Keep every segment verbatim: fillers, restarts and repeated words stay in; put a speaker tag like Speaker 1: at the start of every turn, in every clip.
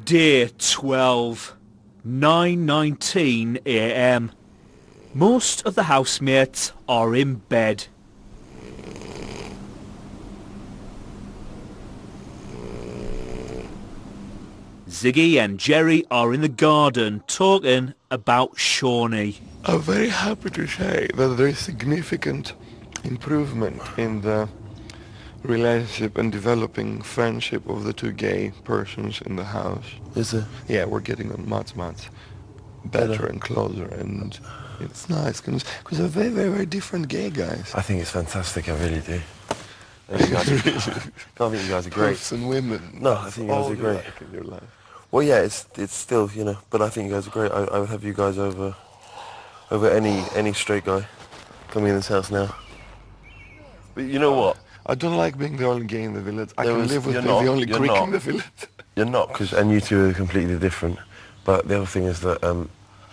Speaker 1: Day twelve, nine nineteen a m Most of the housemates are in bed. Ziggy and Jerry are in the garden talking about Shawnee.
Speaker 2: I'm very happy to say that there is significant improvement in the relationship and developing friendship of the two gay persons in the house.
Speaker 3: Is it?
Speaker 2: Yeah, we're getting on much, much better and closer, and it's nice because they're very, very, very different gay guys.
Speaker 3: I think it's fantastic, I really do. I think you guys are, I think you guys are great.
Speaker 2: Both and women.
Speaker 3: No, I think you guys
Speaker 2: All
Speaker 3: are great.
Speaker 2: like in your life.
Speaker 3: Well, yeah, it's it's still, you know, but I think you guys are great. I, I would have you guys over over any any straight guy coming in this house now. But you know what?
Speaker 2: I don't like being the only gay in the village. I
Speaker 3: There
Speaker 2: can
Speaker 3: was-
Speaker 2: live with
Speaker 3: you're
Speaker 2: being
Speaker 3: not,
Speaker 2: the only
Speaker 3: you're
Speaker 2: Greek
Speaker 3: not.
Speaker 2: in the village.
Speaker 3: You're not, because and you two are completely different. But the other thing is that um,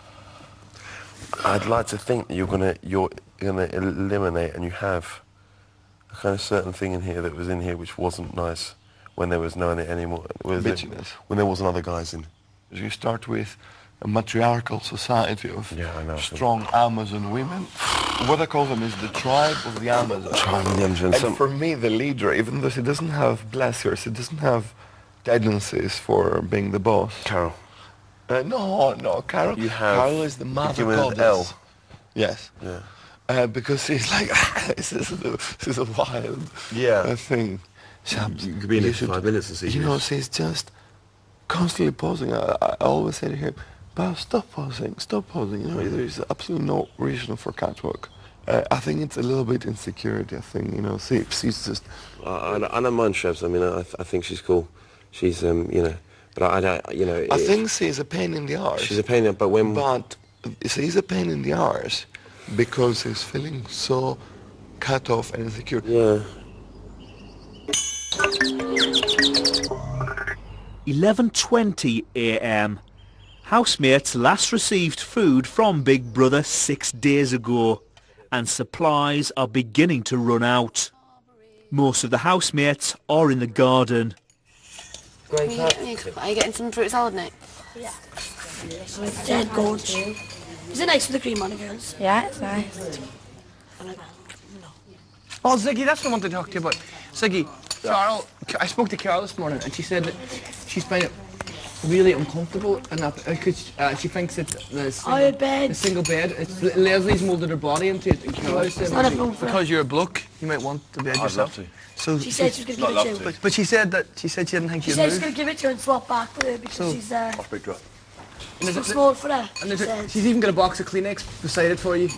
Speaker 3: I'd like to think that you're gonna you're gonna eliminate, and you have a kind of certain thing in here that was in here which wasn't nice when there was no any anymore. Was it-
Speaker 2: Bitchiness.
Speaker 3: when there wasn't other guys in.
Speaker 2: You start with a matriarchal society of
Speaker 3: Yeah, I know.
Speaker 2: strong Amazon women. What I call them is the tribe of the Amazon.
Speaker 3: Tribe of the Amazon.
Speaker 2: And
Speaker 3: Some-
Speaker 2: for me, the leader, even though she doesn't have blessers, she doesn't have tendencies for being the boss.
Speaker 3: Carol.
Speaker 2: Uh, no, no, Carol.
Speaker 3: You have-
Speaker 2: Carol is the mother
Speaker 3: begin with
Speaker 2: goddess.
Speaker 3: L.
Speaker 2: Yes.
Speaker 3: Yeah.
Speaker 2: Uh, because she's like, this is a, this is a wild
Speaker 3: Yeah.
Speaker 2: uh, thing. Shams,
Speaker 3: You could be in
Speaker 2: you
Speaker 3: it for
Speaker 2: should-
Speaker 3: five minutes and see
Speaker 2: You
Speaker 3: this.
Speaker 2: know, she's just constantly posing. I, I always say to him, "But stop posing, stop posing." You know, there is absolutely no reason for catwalk. Uh, I think it's a little bit insecurity. I think, you know, she, she's just.
Speaker 3: I, I, I don't mind Shrevs. I mean, I, I think she's cool. She's, um, you know, but I, I don't, you know.
Speaker 2: I
Speaker 3: it-
Speaker 2: think she's a pain in the arse.
Speaker 3: she's a pain in, but when.
Speaker 2: But she's a pain in the arse because she's feeling so cut off and insecure.
Speaker 3: Yeah.
Speaker 1: eleven twenty a m Housemates last received food from Big Brother six days ago, and supplies are beginning to run out. Most of the housemates are in the garden.
Speaker 4: Are you, are you getting some fruit salad, Nick?
Speaker 5: Yeah. It's dead gorge. Is it nice with the cream on it, girls?
Speaker 6: Yeah, it's nice.
Speaker 7: Oh, Ziggy, that's what I wanted to talk to you about. Ziggy, Carol, I spoke to Carol this morning and she said that she's finding it really uncomfortable and that because uh, she thinks that the,
Speaker 5: Oh, your bed.
Speaker 7: the single bed, it's, Leslie's moulded her body into it, and Carol said
Speaker 5: not a problem for
Speaker 7: because you're a bloke, you might want the bed
Speaker 3: I'd
Speaker 7: yourself.
Speaker 3: love to.
Speaker 7: So
Speaker 5: She said she was going to give it to you.
Speaker 7: but, but she said that she said she didn't think
Speaker 5: She
Speaker 7: you'd
Speaker 5: said she's
Speaker 7: move.
Speaker 5: going to give it to you and swap back with her because
Speaker 7: So-
Speaker 5: she's uh,
Speaker 3: Off big drop.
Speaker 7: And
Speaker 5: too
Speaker 7: there's a-
Speaker 5: small for her.
Speaker 7: And
Speaker 5: She
Speaker 7: there's a,
Speaker 5: says.
Speaker 7: she's even got a box of Kleenex beside it for you.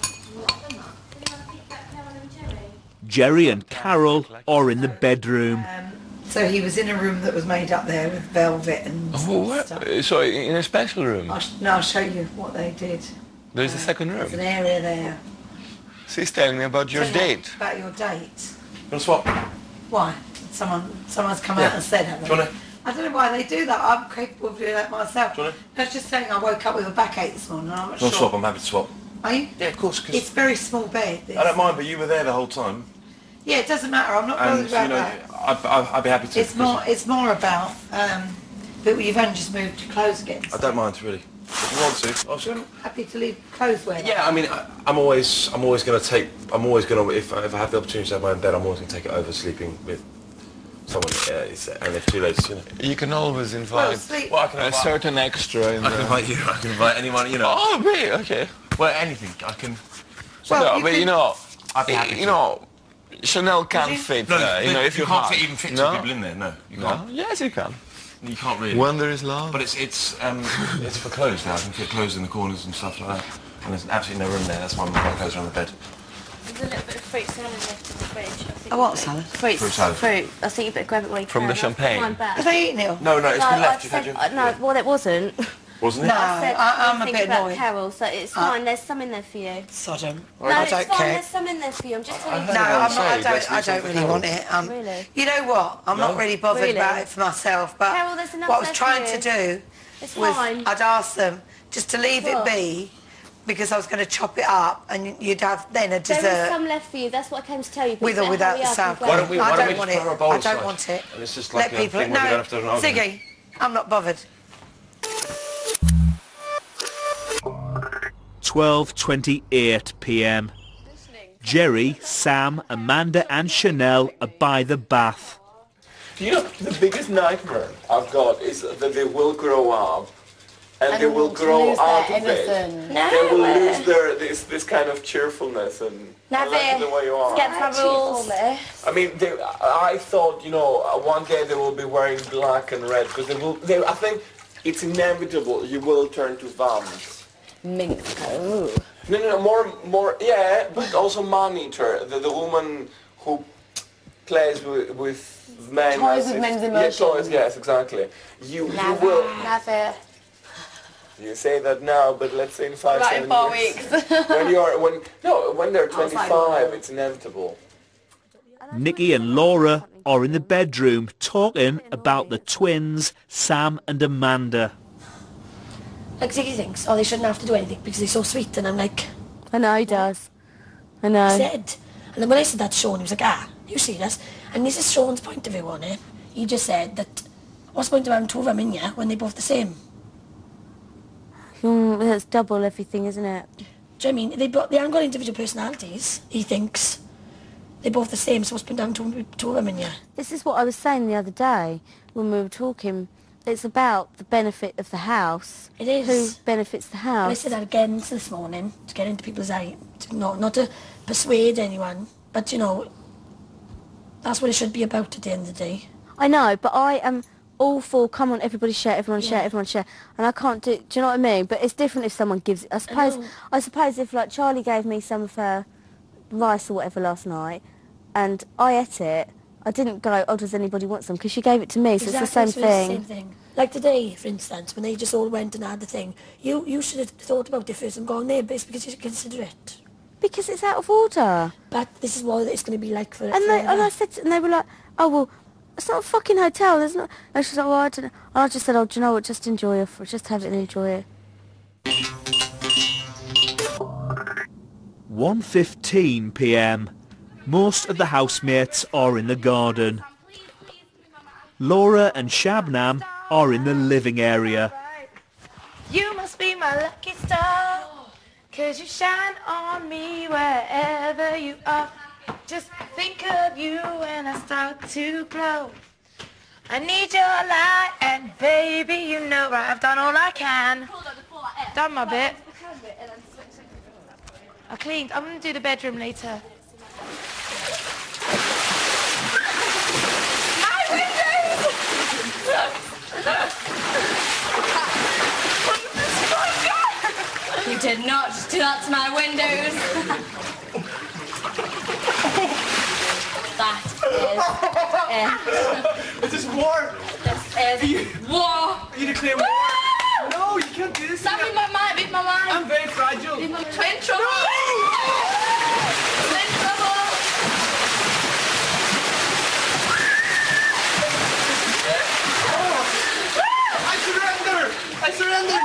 Speaker 1: Jerry and Carol are in the bedroom.
Speaker 6: So he was in a room that was made up there with velvet and
Speaker 2: Oh, what?
Speaker 6: stuff.
Speaker 2: So in a special room?
Speaker 6: I'll, sh- no, I'll show you what they did.
Speaker 2: There's a second
Speaker 6: There's an
Speaker 2: room.
Speaker 6: area there.
Speaker 2: She's telling me about your
Speaker 6: Tell me
Speaker 2: date.
Speaker 6: About your date.
Speaker 3: You want to swap?
Speaker 6: Why? Someone, someone's come
Speaker 3: Yeah.
Speaker 6: out and said, have
Speaker 3: Do
Speaker 6: they?
Speaker 3: you wanna-
Speaker 6: I don't know why they do that. I'm capable of doing that myself.
Speaker 3: Do you wanna-
Speaker 6: I was just saying I woke up with a backache this morning and I'm not
Speaker 3: Do you want to
Speaker 6: sure.
Speaker 3: swap? I'm happy to swap.
Speaker 6: Are you?
Speaker 3: Yeah, of course, because
Speaker 6: It's a very small bed. This.
Speaker 3: I don't mind, but you were there the whole time.
Speaker 6: Yeah, it doesn't matter. I'm not bothered
Speaker 3: And,
Speaker 6: about
Speaker 3: you know,
Speaker 6: that.
Speaker 3: I'd, I'd, I'd be happy to.
Speaker 6: It's more. It's more about um, that you've only just moved to clothes again.
Speaker 3: I don't mind, really. If you want to, I'll
Speaker 6: So I'm happy to leave clothes where.
Speaker 3: Yeah, I mean, I, I'm always, I'm always going to take, I'm always going to, if, if I have the opportunity to have my own bed, I'm always going to take it over sleeping with someone. Uh, it's, and if two ladies, you know.
Speaker 2: You can always
Speaker 6: Well,
Speaker 2: invite
Speaker 6: sleep.
Speaker 3: Well, I can
Speaker 2: a
Speaker 3: invite,
Speaker 2: certain extra in
Speaker 3: I can
Speaker 2: the...
Speaker 3: invite you. I can invite anyone. You know.
Speaker 2: Oh, me, okay.
Speaker 3: Well, anything. I can.
Speaker 6: Well,
Speaker 2: no,
Speaker 6: you
Speaker 2: but
Speaker 6: can-
Speaker 2: you know,
Speaker 3: I'd be happy
Speaker 2: you
Speaker 3: to.
Speaker 2: know, Chanel can't
Speaker 6: you?
Speaker 2: fit,
Speaker 3: No,
Speaker 2: uh, you know, if you,
Speaker 3: can't
Speaker 2: have.
Speaker 3: fit, even fit two
Speaker 2: no?
Speaker 3: people in there. No, you
Speaker 2: No?
Speaker 3: can't.
Speaker 2: Yes, you can.
Speaker 3: You can't really.
Speaker 2: When there is love.
Speaker 3: But it's it's um it's for clothes now. I can fit clothes in the corners and stuff like that. And there's absolutely no room there. That's why I'm my clothes are on the bed.
Speaker 4: There's a little bit of fruit salad left in the fridge. I think
Speaker 6: A what salad?
Speaker 4: Fruit,
Speaker 3: Fruit salad.
Speaker 4: Fruit. I think you better grab it while you
Speaker 2: From
Speaker 4: can.
Speaker 2: the
Speaker 4: I'll
Speaker 2: champagne?
Speaker 4: find back.
Speaker 6: Have they eaten it?
Speaker 3: No, no, it's
Speaker 4: No,
Speaker 3: been
Speaker 4: I
Speaker 3: left. You've
Speaker 4: said,
Speaker 3: had your,
Speaker 4: uh, no, well it wasn't.
Speaker 3: wasn't it?
Speaker 6: No,
Speaker 4: I said,
Speaker 6: I, I'm a
Speaker 4: think
Speaker 6: bit
Speaker 4: about
Speaker 6: annoyed.
Speaker 4: Carol, so it's
Speaker 6: Uh,
Speaker 4: fine. There's some in there for you.
Speaker 6: Sodom.
Speaker 4: No,
Speaker 6: I
Speaker 4: it's
Speaker 6: don't
Speaker 4: fine.
Speaker 6: care.
Speaker 4: There's some in there for you. I'm just telling
Speaker 6: No,
Speaker 4: you.
Speaker 6: I'm not,
Speaker 2: say,
Speaker 6: I don't.
Speaker 2: let's
Speaker 6: I
Speaker 2: leave some
Speaker 6: don't
Speaker 2: for
Speaker 6: really
Speaker 2: Carol.
Speaker 6: want it. Um,
Speaker 4: Really?
Speaker 6: You know what? I'm not really bothered
Speaker 4: Really?
Speaker 6: about it for myself. But
Speaker 4: Carol, there's enough
Speaker 6: what I was
Speaker 4: there
Speaker 6: trying
Speaker 4: for
Speaker 6: to
Speaker 4: you.
Speaker 6: do
Speaker 4: It's
Speaker 6: was
Speaker 4: fine.
Speaker 6: I'd ask them just to leave
Speaker 4: What?
Speaker 6: it be, because I was going to chop it up and you'd have then a
Speaker 4: There is
Speaker 6: dessert
Speaker 4: some left for you. That's what I came to tell you. but
Speaker 6: with
Speaker 4: you
Speaker 6: or
Speaker 4: better
Speaker 6: without
Speaker 4: hurry
Speaker 6: the
Speaker 4: up
Speaker 6: sour
Speaker 4: and go.
Speaker 3: Why don't we- why
Speaker 6: I
Speaker 3: don't
Speaker 6: don't
Speaker 3: we
Speaker 6: want
Speaker 3: just
Speaker 6: it.
Speaker 3: pour a bowl
Speaker 6: I
Speaker 3: of
Speaker 6: don't
Speaker 3: cider?
Speaker 6: want it.
Speaker 3: And it's just
Speaker 6: Let
Speaker 3: like a
Speaker 6: people.
Speaker 3: thing where we
Speaker 6: No,
Speaker 3: don't have to have an argument.
Speaker 6: Ziggy, I'm not bothered.
Speaker 1: twelve twenty-eight p m. Jerry, Sam, Amanda and Chanel are by the bath.
Speaker 2: You know, the biggest nightmare I've got is that they will grow up and,
Speaker 4: And
Speaker 2: they will
Speaker 4: to
Speaker 2: grow
Speaker 4: lose
Speaker 2: out
Speaker 4: their
Speaker 2: of it.
Speaker 4: innocence.
Speaker 5: No.
Speaker 2: They will lose their this this kind of cheerfulness and I like the way you are.
Speaker 5: Get my rules.
Speaker 2: I mean, they, I thought, you know, one day they will be wearing black and red because they will. They, I think it's inevitable. You will turn to vamps.
Speaker 4: Minx. Ooh.
Speaker 2: No, no, no, more, more, yeah, but also man-eater, the, the woman who plays with, with men.
Speaker 4: Toys
Speaker 2: as
Speaker 4: with
Speaker 2: if-
Speaker 4: men's
Speaker 2: Yeah,
Speaker 4: emotions.
Speaker 2: toys, yes, exactly. You, you
Speaker 4: Never.
Speaker 2: will,
Speaker 4: Never.
Speaker 2: you say that now, but let's say in five,
Speaker 4: Right, in
Speaker 2: seven
Speaker 4: four
Speaker 2: years.
Speaker 4: weeks.
Speaker 2: when you are, when, no, when they're
Speaker 4: was like,
Speaker 2: twenty-five,
Speaker 4: no.
Speaker 2: it's inevitable.
Speaker 1: Nikki and Laura are in the bedroom talking about the twins, Sam and Amanda.
Speaker 5: Like Ziggy thinks, oh, they shouldn't have to do anything because they're so sweet. And I'm like,
Speaker 4: I know he does. I know.
Speaker 5: I said. And then when I said that to Sean, he was like, ah, you serious? And this is Sean's point of view on it. He just said that, what's the point of having two of them in here when they're both the same?
Speaker 4: Mm, that's double everything, isn't it?
Speaker 5: Do you know what I mean? They, bo- they haven't got individual personalities, he thinks. They're both the same, so what's the point of having two, two of them in here?
Speaker 4: This is what I was saying the other day when we were talking. It's about the benefit of the house.
Speaker 5: It is.
Speaker 4: Who benefits the house?
Speaker 5: And I said that again this morning, to get into people's eye. To, not, not to persuade anyone, but, you know, that's what it should be about at the end of the day.
Speaker 4: I know, but I am all for, come on, everybody share, everyone share,
Speaker 5: Yeah.
Speaker 4: everyone share. And I can't do, do you know what I mean? But it's different if someone gives it. I suppose,
Speaker 5: know.
Speaker 4: I suppose if, like, Charlie gave me some of her rice or whatever last night, and I ate it, I didn't go, oh, does anybody want some? Because she gave it to me, so
Speaker 5: Exactly,
Speaker 4: it's the same
Speaker 5: so
Speaker 4: thing.
Speaker 5: It's the same thing. Like today, for instance, when they just all went and had the thing, you, you should have thought about it first and gone there, but it's because you should consider it.
Speaker 4: Because it's out of order.
Speaker 5: But this is what it's going to be like for
Speaker 4: And they,
Speaker 5: forever.
Speaker 4: and I said, to, and they were like, oh, well, it's not a fucking hotel, there's not. And she's like, well, I don't know. And I just said, oh, do you know what, just enjoy it, just have it and enjoy it.
Speaker 1: one fifteen p m. Most of the housemates are in the garden. Laura and Shabnam are in the living area.
Speaker 8: You must be my lucky star, 'cause you shine on me wherever you are. Just think of you when I start to glow. I need your light, and baby, you know I've done all I can. Done my bit. I cleaned. I'm going to do the bedroom later. My windows!
Speaker 9: You did not just do that to my windows. That is it.
Speaker 7: Is this war?
Speaker 9: This is war.
Speaker 7: You declare war? No, you can't do this.
Speaker 9: Stop being my mind, beat my mind.
Speaker 7: I'm very fragile.
Speaker 9: Beat my twin trouble. Twin trouble.
Speaker 7: I surrender! I surrender!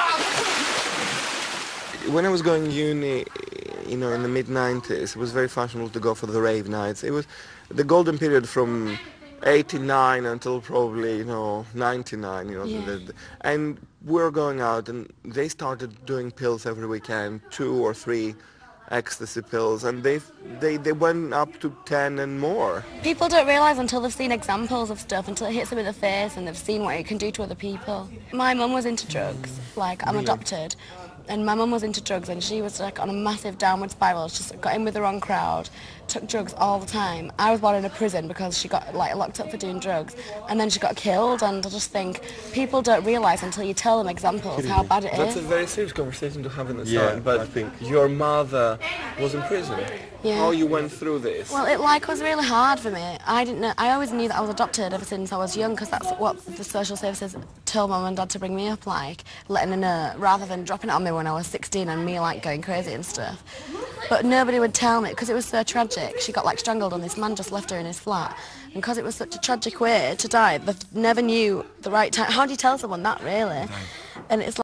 Speaker 2: When I was going uni, you know, in the mid nineties, it was very fashionable to go for the rave nights. It was the golden period from eighty-nine until probably, you know, ninety-nine, you know.
Speaker 4: Yeah.
Speaker 2: The, the, and we were going out and they started doing pills every weekend, two or three ecstasy pills, and they they they went up to ten and more.
Speaker 9: People don't realise until they've seen examples of stuff, until it hits them in the face and they've seen what it can do to other people. My mum was into drugs, like I'm adopted, and my mum was into drugs and she was like on a massive downward spiral. She just got in with the wrong crowd, took drugs all the time. I was born in a prison because she got like locked up for doing drugs, and then she got killed. And I just think people don't realise until you tell them examples how bad it
Speaker 2: That's
Speaker 9: is.
Speaker 2: a very serious conversation to have in the
Speaker 3: Yeah,
Speaker 2: start, but
Speaker 3: I think-
Speaker 2: your mother was in prison.
Speaker 9: Yeah.
Speaker 2: How you went through this?
Speaker 9: Well, it like was really hard for me. I didn't know. I always knew that I was adopted ever since I was young, because that's what the social services told mum and dad to bring me up, like letting her know, rather than dropping it on me when I was sixteen and me like going crazy and stuff. But nobody would tell me because it was so tragic. She got like strangled and this man just left her in his flat. And because it was such a tragic way to die, they never knew the right time. How do you tell someone that, really? And it's like